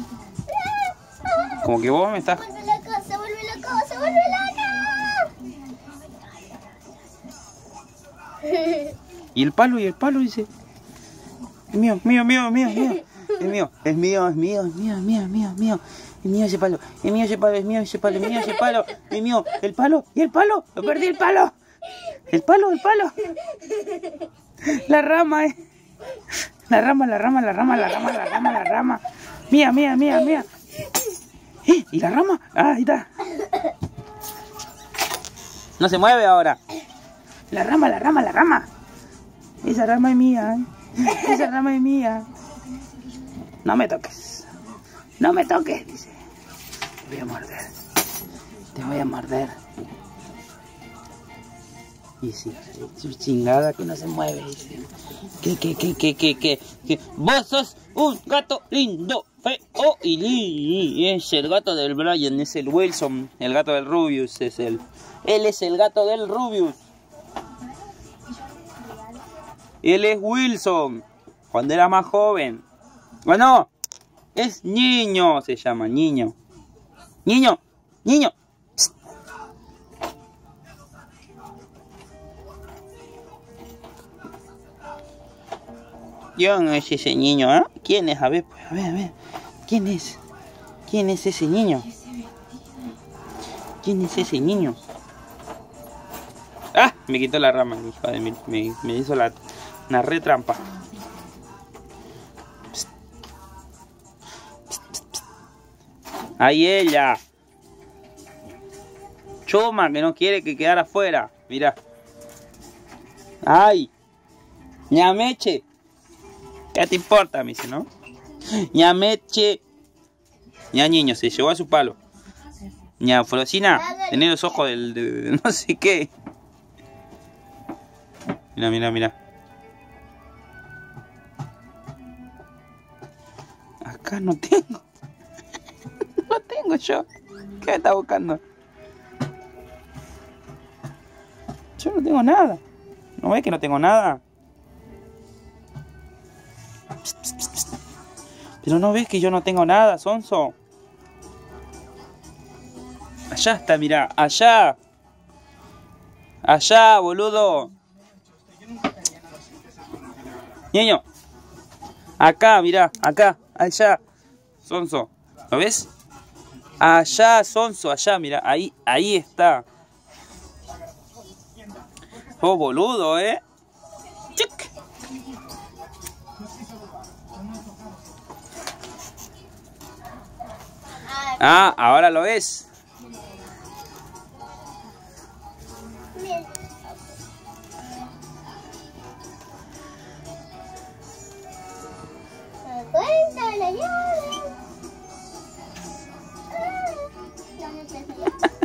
Como que vos me estás... Se vuelve loco, se vuelve loco, se vuelve loco. Y el palo, dice. Es mío, mío, mío, mío, mío. Es mío, es mío, es mío, es mío, es mío, es mío, es mío. Es mío ese palo, es mío ese palo, es mío ese palo, es mío ese palo, es mío. El palo, y el palo, lo perdí el palo. El palo, el palo. La rama, La rama, la rama, la rama, la rama, la rama, la rama. Mía, mía, mía, mía. ¿Y la rama? Ah, ahí está. No se mueve ahora. La rama, la rama, la rama. Esa rama es mía, Esa rama es mía. No me toques. No me toques, dice. Te voy a morder. Te voy a morder. Y sí, su chingada que no se mueve, dice. ¿Qué? Vos sos un gato lindo, feo y lindo. Es el gato del Brian, es el Wilson. El gato del Rubius es él. Él es el gato del Rubius. Él es Wilson. Cuando era más joven. Bueno, es niño, se llama, niño. Niño, niño. Psst. ¿Quién es ese niño, eh? ¿Quién es? A ver, pues, a ver. ¿Quién es? ¿Quién es ese niño? ¿Quién es ese niño? ¡Ah! Me quitó la rama, hija de mí. Me hizo una retrampa. Psst. Psst, psst, psst. ¡Ahí ella! Choma, que no quiere que quedara afuera. Mira. ¡Ay! ¡Ñameche! ¿Qué te importa? Me dice, ¿no? ¡Ñameche! Ña niño, se llevó a su palo. Ña Frosina, tenés los ojos de no sé qué. Mira, mira, mira. Acá no tengo. No tengo yo. ¿Qué me está buscando? Yo no tengo nada. ¿No ves que no tengo nada? Psst, psst, psst, psst. Pero no ves que yo no tengo nada, sonso. Allá está, mira, allá. Allá, boludo. Niño. Acá, mira, acá, allá. Sonso, ¿lo ves? Allá, sonso, allá, mira, ahí está. Oh, boludo, Chic. Ah, ahora lo ves. Cuéntale, ya.